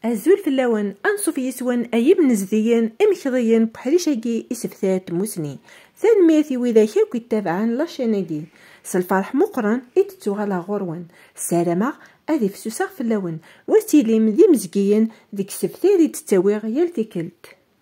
أزول في اللون أنصف يسون أيب نزديا إمكضيا بحريشاكي إسفتات موسني ثانمياتي وإذا كاو كيتابعان لاشيناكي سالفرح مقرن إتتوغالا غروان سلامة أذي فسوسا في اللون وسيليم ذي مزقيا ديك سفتاري تتاويغ يالتيكلت.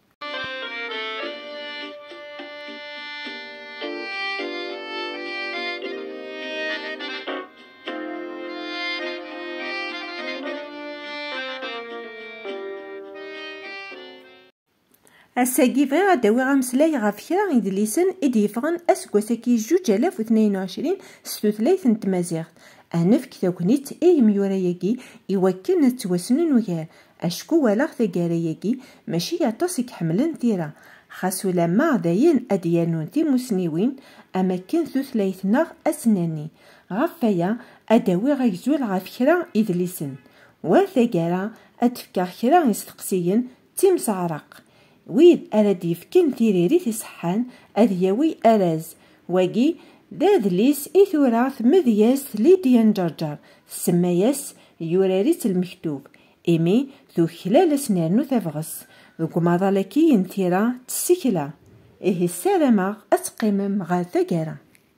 الساقي بغيغ داوي غامسلاي غاف كرا إدليسن إديفغن أسكواساكي 2022 ستوثلايث نتمازيغت أنف كتاوكنيت إي ميوراياكي إواكن نتواسنن وياه أشكو والاغ ثاقاراياكي ماشي يعطاسك حملن تيرا خاصو لما داين أديانون تيموسنيوين أما كان ثوثلايثناغ أسناني غافايا أداوي غايزول غاف كرا إدليسن وثاقارا أتفكار كرا يستقسيين تيمسعرق ويد أراد يفكن تيريري تيصحان أذ ياوي أراز واقي دادليس إثوراث مذياس ليديان جرجر سماياس يوراريت المكتوب إيمي ذو خلال سنانو تفغس ذو ماضالكي ينتيرا تسيكلا إيه السلامة أتقيمم غا ثقارا.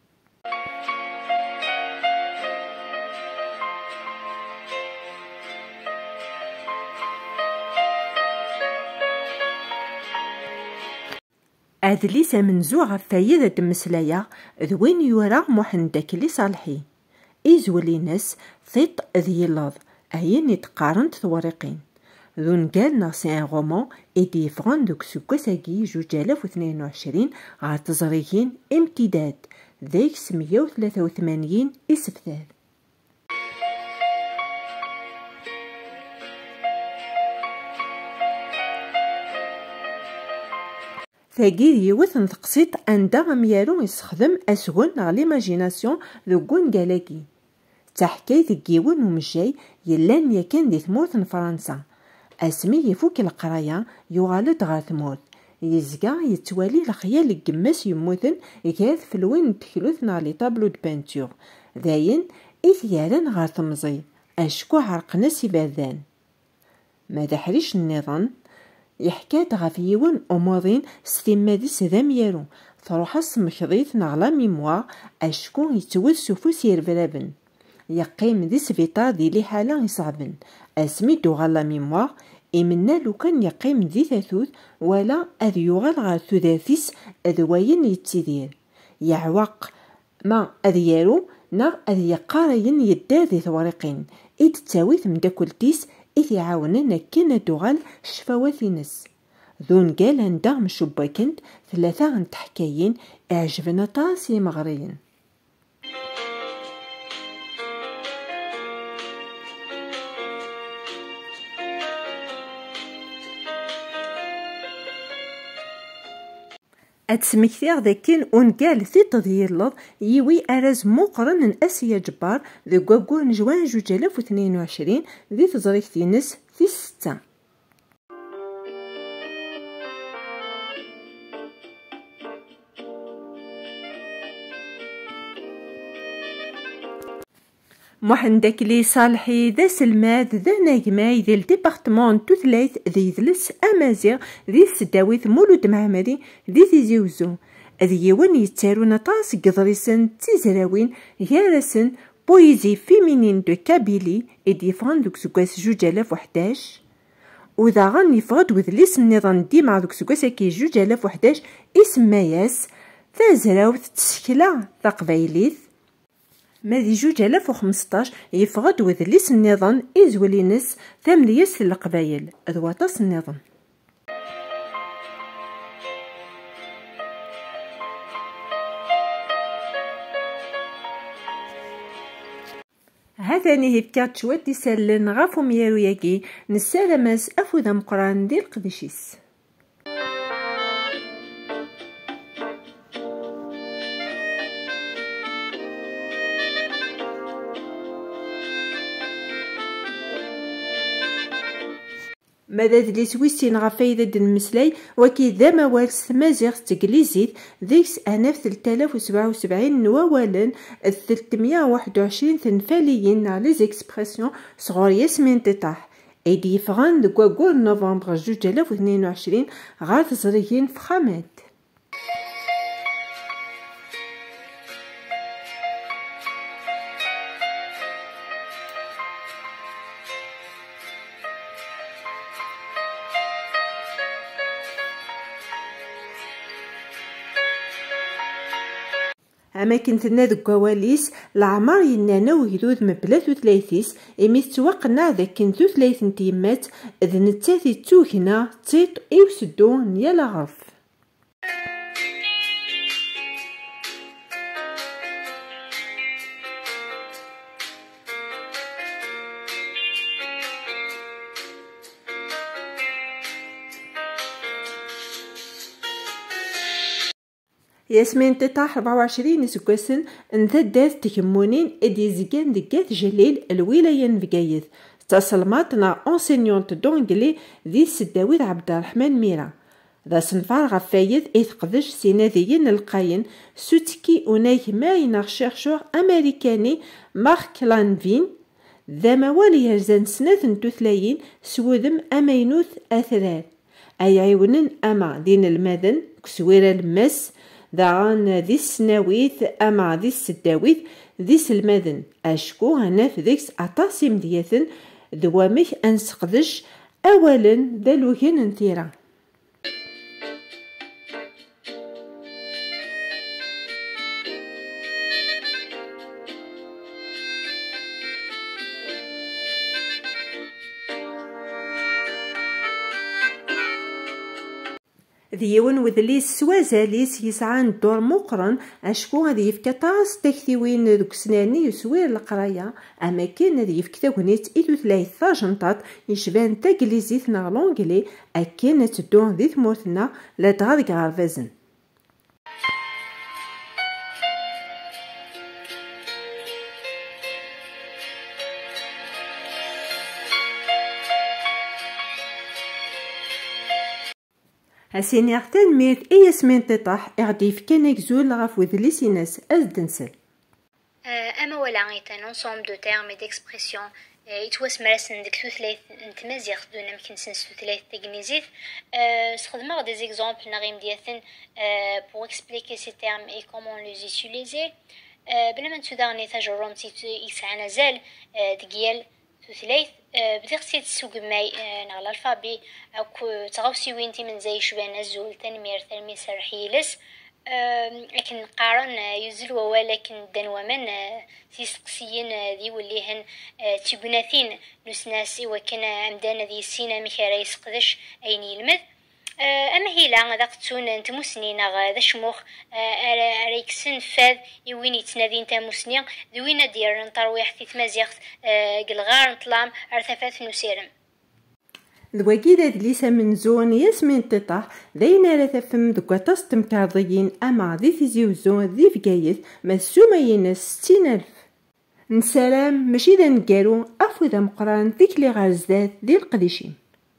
أدليس منزوع غفايدة دمسلايا ذوين يورا محنداكلي صالحي إزولي ناس ثيط ذي اللظ أين يتقارن توريقين ذون قالنا سي ان غومون إدي فغان دوك سكوساكي 2022 غا تزريين امتداد ذيك 183 إسفتاد. ثاقير يوث نتقصيط أندا غميارو يستخدم أسغن غ ليماجيناسيون ذو كون كالاكي تحكاي ذكيون ومجاي يلان يكن دي ثمورت فرنسا أسمي يفوك القرايا يغالد غا ثمورت يزقا يتوالي الخيال القماس يموثن يكاث في الوين تكلوثنا لي طابلو دو بانتور داين إثيارن غا ثمزي أشكو عرقنا سيباذان ماذا حريش النظام يحكات غاف يون أماضين ستيمادي سدام يارو تروح السمكضيث نغلا ميموا أشكو يتوسو فوسير برابن يقيم دي سفيطار دي لي حالة يصعبن أسمي دو غالا ميموا إمنا لو كان يقيم دي ثاثوث ولا أذ يغال غا ثلاثيس أذواين يتسيدير يعوق ما أذ يارو نغ أذ يقارين يدا ذي ثوريقين إذ تساويث مداكولتيس إذ يعاوننا كنا دوغال شفاواتينس ذون قال هندا مشباكنت ثلاثة عن تحكايين اعجبنا طاسي مغريين. أتسمكتير ذاكين ونقال في تضيير اللظ يوي أراز مقرن من أسيا جبار ذي قوقون جوان 2022 ذي تزريك تينس في 6. محندك لي صالحي ذا سلماد ذا ناقماي ذي الديبارتمون توثلايث ذي ذلس أمازيغ ذي سداويث مولود معمري ذي تيزيوزو ذي يوان يتارون طاس قضريسن تيزراوين يارسن بويزي فيمينين دو كابيلي إديفغان دوك سكواس 2011 وذا غان يفغد وذليس النظام ديما دوك سكواساكي 2011 اسماياس تازراوث تسكلا تقبايليث ماذي 2015 يفغد وذليس النظام إزولينس ثامليس القبايل أذواطاس النظام. هذا نهيفكات شوات يسالن غافو ميارو ياكي نسالماس أفوذا مقران ديال قديشيس. ماذا ذلي سويسين غفايدة دنمسلاي وكي ذا موالس ثمازيغ تقليزيت ذيكس أناف 3077 نواوالا 321 ثنفاليين على ليزيكسبرسيون صغار ياسمين تطاح ايدي يفغان دكواكور نوفمبر 2022 غار تزريين فخامات. أماكن تنا دك كواليس العمر ينانا ويدود مبلا ثلاثيس إميت توقنا ذاك ثلاث نتيمات إذ نتاثي توكنا تيط إيوسدو نيالا غرف. ياسمين تطاح 24 سكوسن انثدات تكمونين ادي زيكان دكات جليل الولاية نفقايث تصلماتنا انسينيونت دونجلي ذي السداويد عبد الرحمن ميرا ذا صنفار غفايث إثقدش سيناذيين القاين سوتكي أوناي ماين شيرشور أمريكاني مارك لانفين ذا موالي يرزان سنة تثلاين سوذم أمينوث أثرار أي عيونن أما دين المذن كسوير المس داغان ذي السناويث أما ذي السداويث ذي المذن أشكو هناف ذيكس أطاسم دياثن ذواميك أنسقدش أولا ذا لوهين انتيرا. ذيون وذليس سوازاليس يسعان دور مقرن أشكو هذي يفكتاس تكثيوين دوك سناني يسوير القراية أما كان هذي يفكتاونيت إلو ثلاث ثاجنطات يشبان تاكليزيث نا لونجلي أكين تدون ذي ثمورتنا لا تغادق غارفازن. هاسيني اغتان ميت اي ياسمين تطاح اغديف كان يكزول غاف وذليسيناس ازدنسل. اما ولا غيتان انصوم دو تيرم ديكسبرسيون يتواس مراسن ديك ثلاث نتمازيغ دونا مكن سنس ثلاث تاكنيزيت استخدموا دي زيكزامبل نغيم دياثن بور اكسبليكي سي تيرم اي كومون لوز يوتيليزي بلا ما نتوداغني تاجرهم يسعى زال ديال ثلاث بديختي تسوق معي على الالفابي او تغوسي وينتي من زي شبان الزول تنمير تلميس رحيلس لكن قارن يزل ولكن دنومن تيسقسيين ذي وليهن تيبناثين نسناسي وكان عمدان ذي السينا ميكا يسقدش اين يلمذ اما هي لا غدقتون نتمسنين غا شموخ ريكسن فاذ يوين يتنادين تاموسنين ذوينا دير نطرويح في تمازيغ قلغار نطلام ارتفات نسيرم ذواكيدا دليسا من زون ياسمين تطاح داينا لا تفهم دوكا تستمكارضيين اما ذي تيزيو زون ذي فقايث مسوما ينس 60,000 نسلام ماشي ذا نقالو افو ذا مقران ذيك لي غازات ذي القديشين.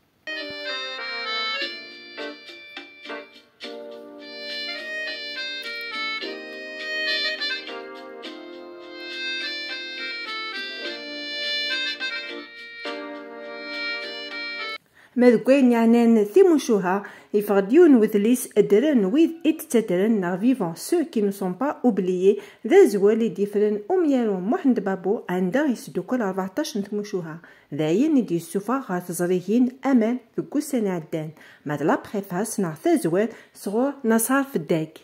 مذكوين يعنان ثيموشوها يفغديون وذليس أدران ويذ إتتدران نا فيفون سو كي نو سون با أوبليي ذا زوالي ديفرن أميارو محمد بابو عندها يسدو كل 14 ثموشوها ذاين يدي السوفا غا تزريين أمان ذكو سنة عدان ماد لا بريفاس نا ثازوال صغور نصار في الداك.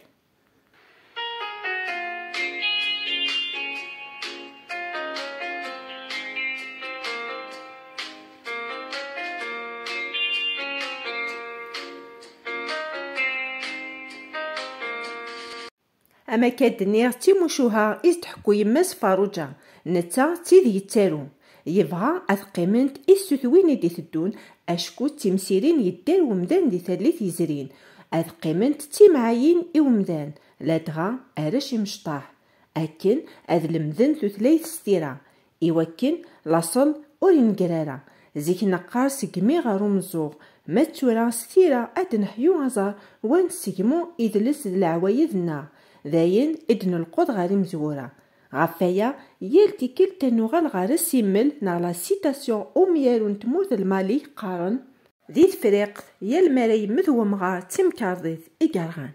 أما كادنير تيموشوها إستحكو يماس فاروجا نتا تيدي يتارو يبغى أثقيمنت إستثوين دي ثدون أشكو تيمسيرين يدار ومدان دي ثالث يزرين أثقيمنت تيمعاين إومدان لا دغا أرش مشطاح أكن أذ المدن ثلاث ستيرا إوكن لاصل أورين قرارا زيك نقار سقمي غارو مزوغ ما تورا ستيرا أدنحيو غزار وان سقمو إدلس العوايدنا ذاين إدن القود غاري مزورة غفايا يالتي كلتا نوغال غا رسيمل نا لا سيتاسيون أميال تموت المالي قارن ذي تفريق يال مراي مذوم غا تمكارضيث إيقارغان.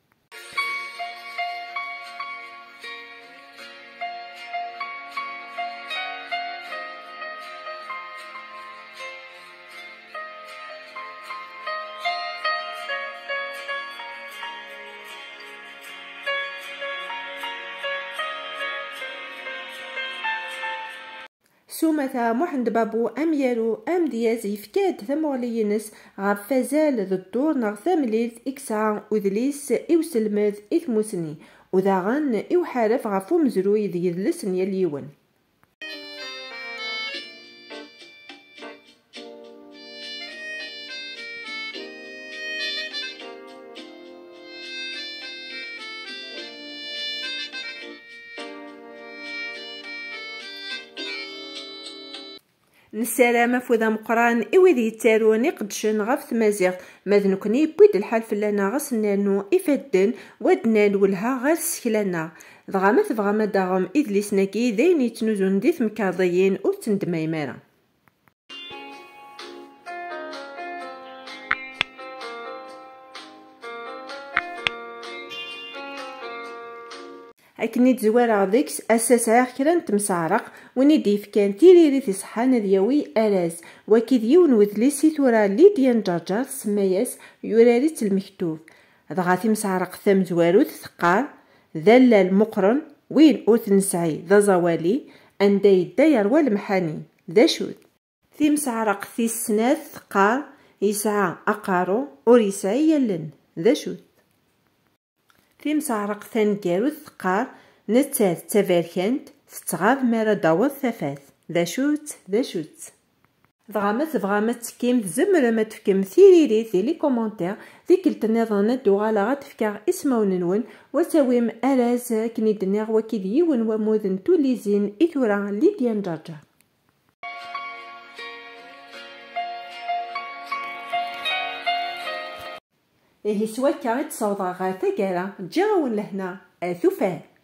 سومتا محمد بابو أميارو أم دياز يفكاد ثمغلينس غاب فازال ذا الدور نغ ثامليث إكسعا وذليس إوسلمذ إثموسني وذاغن إوحارف غافو مزروي ذي ذلسن يليون. نسالامة فوذا مقران إوذي يتارون يقدشن غف ثمازيغ ماذ نكني بويد الحال فلانا غسنانو إفدن ودنان ولها غير سكلانا ضغامة فغامة داغم إذليس ناكي ذين يتنوزون ديث مكاضيين أو تندمايمارا. أكني تزوار ديكس أساس كرا تمسعرق وني كان تيريري في صحان دياوي ألاز وكيد يون وذليسي ثورا ليديان جرجر سماياس يوراريت المكتوب ضغاتي مسعرق ثم زواروث ثقار ذلا المقرن وين أوث نسعي ذا زوالي أنداي داير والمحاني ذا شود ثي مسعرق ثي السناث ثقار يسعى أقارو وريسعي يلن ذا شود في مسعرق ثانكارو ثقار نتاث تفاركانت تتغاض مارا داوض ثفاث ذا شوت ضغامت كيم زمرة ما تفكم ثيريري في لي كومونتير ذيك التنظانات دوغالا غتفكار اسماون نون وتاويم أراز كني دنيغ وكيد يون وموذن توليزين إثورا ليديان جرجر. إيه سوا كانت صوضا غا ثقالا جاون لهنا أثوفان.